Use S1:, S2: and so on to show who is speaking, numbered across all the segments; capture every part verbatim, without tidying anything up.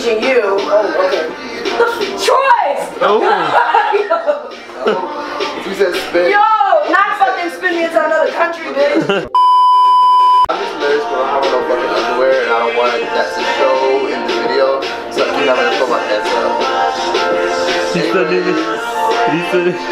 S1: teaching you. Oh, okay. Choice!
S2: Oh.
S3: You said spin.
S1: Yo, not fucking spin me into another country, bitch.
S3: I'm just nervous because I don't have no fucking underwear and I don't want that to show in the video. So I keep having to put my head up.
S2: He said it. He said it.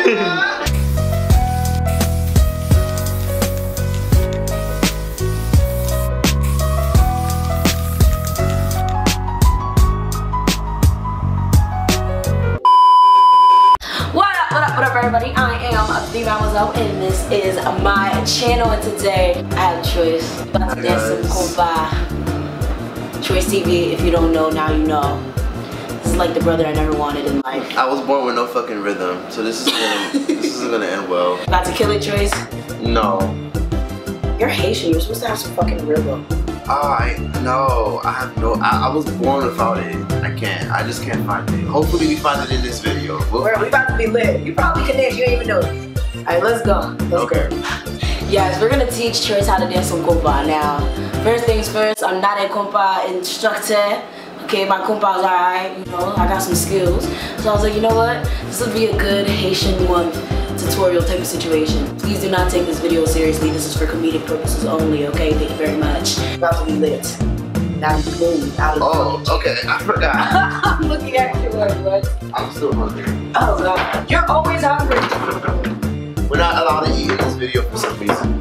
S1: Everybody, I am the Mademoiselle and this is my channel, and today I have Choice about to dance some compa. Choice T V, if you don't know, now you know. This is like the brother I never wanted in life.
S3: I was born with no fucking rhythm, so this is gonna, this isn't gonna end well.
S1: About to kill it, Choice?
S3: No.
S1: You're Haitian, you're supposed to have some fucking rhythm.
S3: I no, I have no. I, I was born without it. I can't. I just can't find it. Hopefully, we find it in this video. We'll
S1: We're, we about to be lit. You probably connect. You ain't even know it. All right, let's go. Let's
S3: okay.
S1: go. Yes, we're gonna teach Choice how to dance some compa. Now, first things first. I'm not a compa instructor. Okay, my compa's alright. You know, I got some skills. So I was like, you know what? This would be a good Haitian month tutorial type of situation. Please do not take this video seriously. This is for comedic purposes only, okay? Thank you very much. About to be lit. Now you move out of the
S3: Oh, okay. I forgot.
S1: I'm looking at you like, what?
S3: I'm still hungry.
S1: Oh, God. You're always hungry.
S3: We're not allowed to eat in this video for some reason.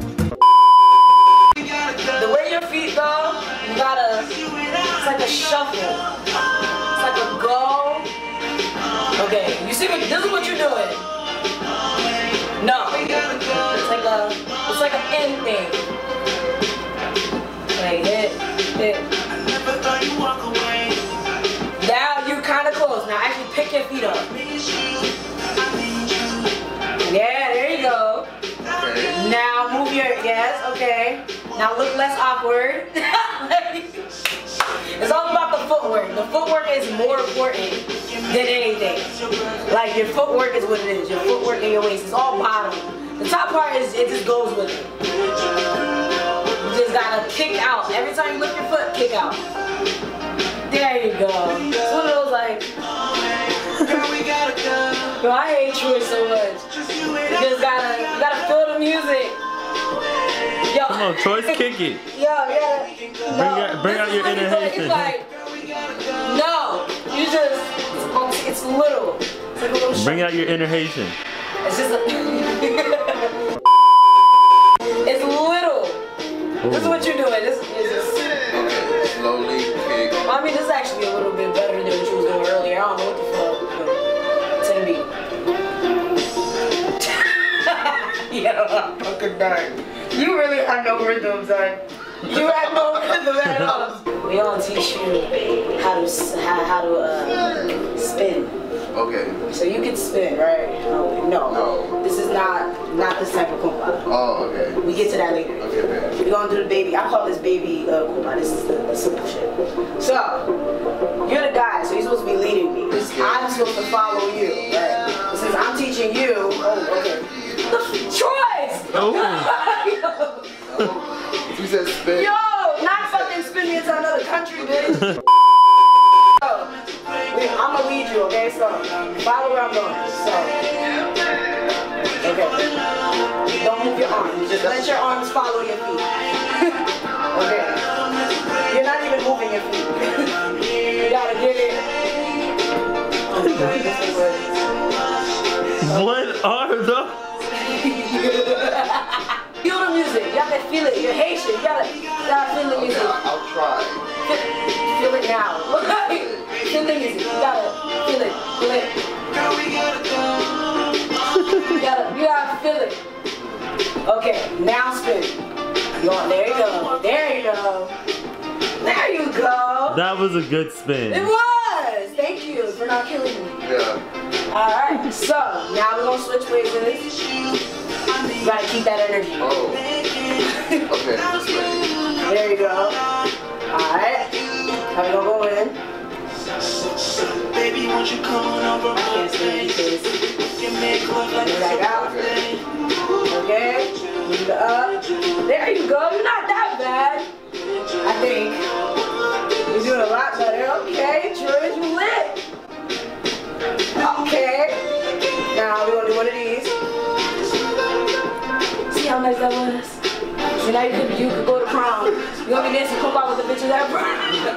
S1: The way your feet go, you gotta, it's like a shuffle. It's like a go. Okay, you see what, this is what you're doing. No, it's like a, it's like an end thing. Like hit, hit. Now you're kind of close. Now actually pick your feet up. Yeah, there you go.
S3: Okay.
S1: Now move your, yes, okay. Now look less awkward. It's all about the footwork. The footwork is more important than anything. Like your footwork is what it is. Your footwork and your waist is all bottom. The top part is, it just goes with it. You just gotta kick out. Every time you lift your foot, kick out. There you go. It's one of those like, yo, I hate Troy so much. You just gotta, you gotta feel the music. Yo.
S2: Come on, Choice, kick it.
S1: Yo, yeah.
S2: Bring
S1: No,
S2: out, bring out your inner Haitian.
S1: It's like, no, you just, it's little. It's like a little
S2: Bring out your inner Haitian.
S1: It's just a, it's little. Ooh. This is what you're doing. This is just,
S3: Okay, slowly kick.
S1: I mean, this is actually a little bit better than what you was doing earlier. I don't know what the fuck. ten beat. Yeah, I'm fucking done. You really had no rhythm, son. You had no rhythm at all. We gonna teach you how to how, how to uh, spin.
S3: Okay.
S1: So you can spin, right? No, no.
S3: No.
S1: This is not not this type of compa.
S3: Oh, okay.
S1: We get to that later.
S3: Okay, man.
S1: We're gonna do the baby. I call this baby uh, compa. This is the, the simple shit. So you're the guy, so you're supposed to be leading me. I'm supposed to follow you, right? Since I'm teaching you. Oh, okay. Choice!
S2: Oh.
S3: You said spin.
S1: Yo, not fucking spin me into another country, bitch. So, wait, I'm gonna lead you, okay? So, follow where I'm going. So, okay. Don't move your arms. Just let your arms follow your feet. Okay. You're not even moving your feet. You gotta get it.
S2: What are the?
S1: Feel the music. You gotta feel it. You're Haitian. You gotta, you gotta feel the
S3: Okay,
S1: music.
S3: I'll try.
S1: Feel, feel it now. Feel the music. You gotta feel it. Feel it. You gotta, you gotta feel it. Okay, now spin. You want, there you go. There you go. There you go.
S2: That was a good spin.
S1: It was. Thank you for not killing me.
S3: Yeah.
S1: Alright, so now we're gonna switch ways in this. You gotta keep that energy.
S3: Oh. Okay, this way.
S1: There you go. Alright. Now we're gonna go in.
S4: Baby, won't you come on over?
S1: I can't see this. Move back out. Okay. Move it up. There you go. You're not that bad. I think. You're doing a lot. lot better. Okay, George, you lit. Okay. Now we're gonna do one of these. See how nice that was? So now you could you could go to prom. You gonna be dancing compa with the bitches at prom.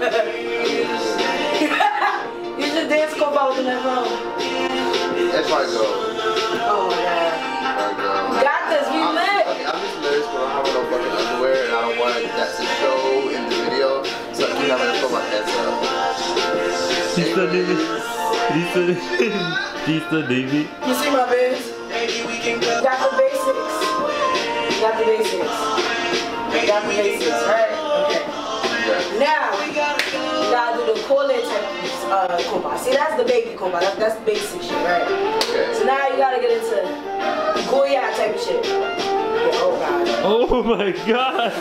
S1: You should dance compa with them at prom.
S3: If I go.
S1: Oh my god.
S3: If I go.
S1: Got this, we
S3: I'm,
S1: lit.
S3: Okay, I'm just nervous because I don't have no fucking underwear and I don't want that to show in the video. So I'm not gonna put my head up.
S2: Lisa David. Lisa Lisa David.
S1: You see my biz? Got the basics. Got the basics. Got the basics, right? Okay.
S3: Yeah.
S1: Now, you gotta do the Kole type of uh, compa. See, that's the baby compa. That's, that's the basic shit, right?
S3: Okay.
S1: So now you gotta get into Goya type of shit. Yeah, oh god.
S2: Oh my god.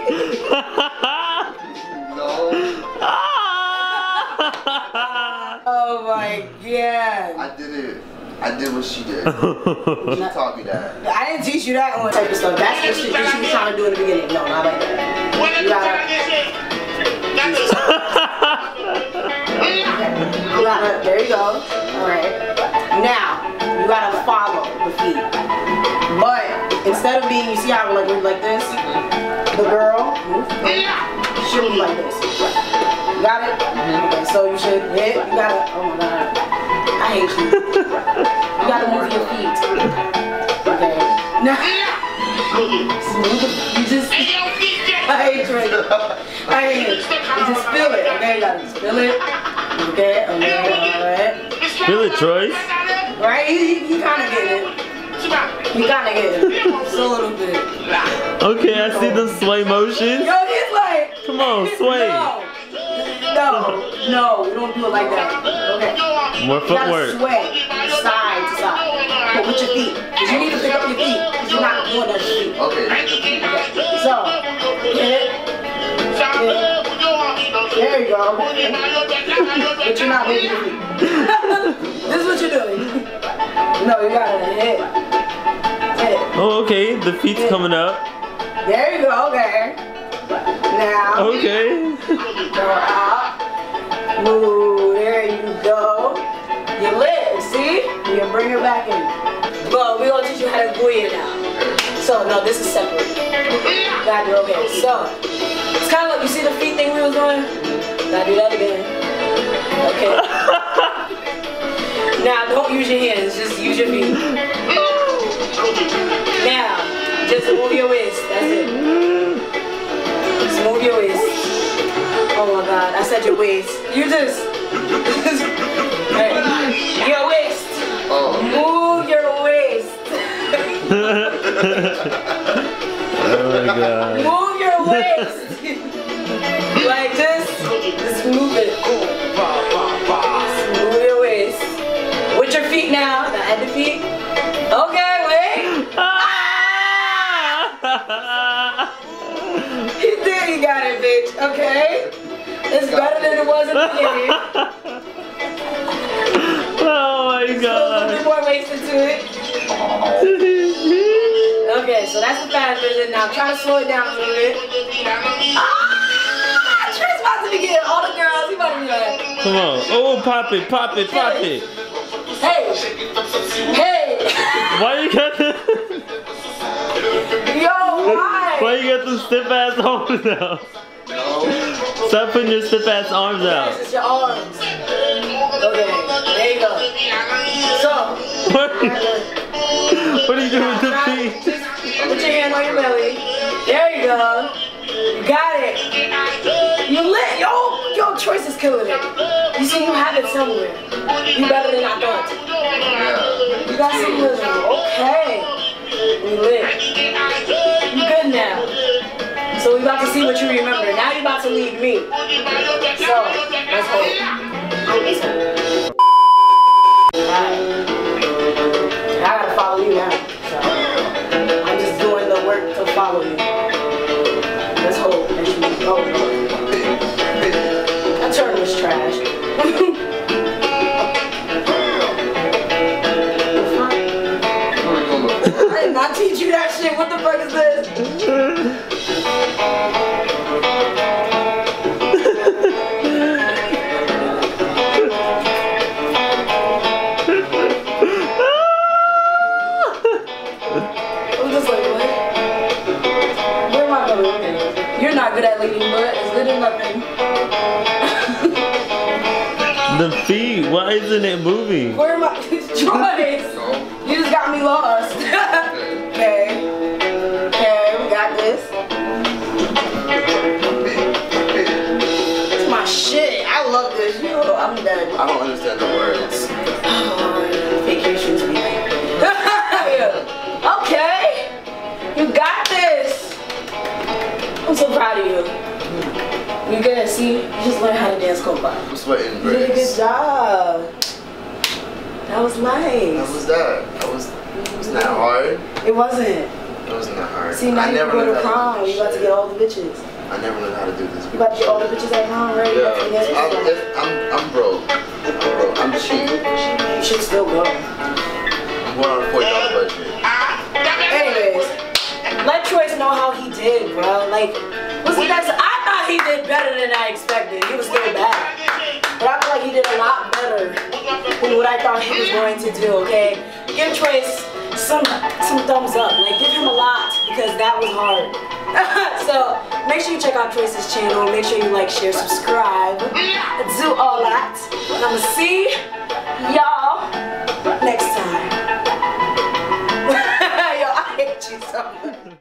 S3: No.
S1: Oh my god.
S3: I did it. I did what she did. She taught me that.
S1: I didn't teach you that one type of stuff. That's the shit that she was trying to do in the beginning. No, not like that. You gotta. You gotta. There you go. Alright. Now, you gotta follow the feet. But instead of being, you see how we're like, like this? The girl, she'll be like this. You got it? Okay, so you should hit. You gotta. Oh my god. I hate you. You gotta move your feet. Okay. Now, you just. I hate you. I hate it. You just feel it. Okay, you gotta just feel it. Okay, okay, alright.
S2: Feel it, Troy.
S1: Right? He, he kinda getting it. He kinda getting it. Just a little bit.
S2: Okay, I see the sway motion.
S1: Yo, he's like.
S2: Come on, sway.
S1: No. No, no, we don't do it like that. Okay.
S2: More
S1: You gotta
S2: footwork.
S1: sway side to side. But with your feet. Because you need to pick up your feet. Because you're not doing that shit.
S3: Okay.
S1: Okay. So, hit. Hit. There you go. But you're not moving your feet. This is what you're doing. No, you gotta hit. Hit.
S2: Oh, okay. The feet's
S1: hit.
S2: coming up.
S1: There you go. Okay. Now.
S2: Okay.
S1: Go out. Move. There you go. You lit. See? You can bring her back in. Well, we're gonna teach you how to Goya now. So, no, this is separate. Gotta do okay. So, it's kind of like, you see the feet thing we was doing? Gotta do that again. Okay. Now, don't use your hands, just use your feet. Now, just move your waist. That's it. Just move your waist. Oh my god, I said your waist. You just. Hey, your waist.
S3: Oh.
S1: Move your waist.
S2: Oh my god.
S1: Move your waist. Like this. Just move it. Just move your waist. With your feet now. Now at the feet. Okay, wait. You did, you got it, bitch. Okay? It's better than it was in the beginning.
S2: Oh my
S1: Still a little
S2: god.
S1: bit more waist into it. Okay, so that's the fast version. Now try to slow it down a little bit. Ah! Trey's about to be getting all the girls. He about to be like,
S2: Come on. Oh, pop it, pop it, pop it.
S1: hey, hey.
S2: Why you got the
S1: Yo, why?
S2: Why you got the stiff ass arms out?
S3: No.
S2: Stop putting your stiff ass arms out.
S1: This is your arms. Okay, there you go. So,
S2: What? What are you doing with the
S1: try-
S2: feet?
S1: just put your hand on your belly. There you go. You got it. You lit. Yo, yo, Choice is killing it. You see, you have it somewhere. You better than I thought.
S3: Yeah.
S1: You got some rhythm. Okay. You lit. You good now. So we about to see what you remember. Now you about to lead me. So, let's go. Let's go. Alright. I gotta follow you now. So, I'm just doing the work to follow you. Let's hold. Oh, that turn was trash. I did not teach you that shit. What the fuck is this?
S2: The feet. Why isn't it moving?
S1: Where am I? Choice. You just got me lost. Okay. Okay, we got this. It's my shit. I love this. Yo, I'm done.
S3: I don't understand the words.
S1: Oh, vacations. Okay. You got this. I'm so proud of you. You're gonna see, you just learned how to dance compa.
S3: I'm sweating,
S1: You did a
S3: Grace.
S1: good job. That was nice.
S3: How was that? That was, wasn't that hard?
S1: It wasn't.
S3: It wasn't that hard.
S1: See, now
S3: I
S1: you
S3: never
S1: can go
S3: learned
S1: to
S3: how
S1: prom.
S3: to do
S1: You about to
S3: this
S1: get all the bitches.
S3: shit. I never learned how to do this.
S1: You about to get all the bitches at prom, right? You about to
S3: Yeah,
S1: get
S3: I'm,
S1: it?
S3: if, I'm, I'm broke. I'm broke. I'm cheap.
S1: You should still go.
S3: I'm going on a forty dollar budget.
S1: Anyways, let Troyce know how he did, bro. Like, was it that? I thought he did better than I expected. He was still bad. But I feel like he did a lot better than what I thought he was going to do, okay? Give Troyce some some thumbs up. Like, give him a lot because that was hard. So, make sure you check out Troyce's channel. Make sure you like, share, subscribe. Do all that. And I'm going to see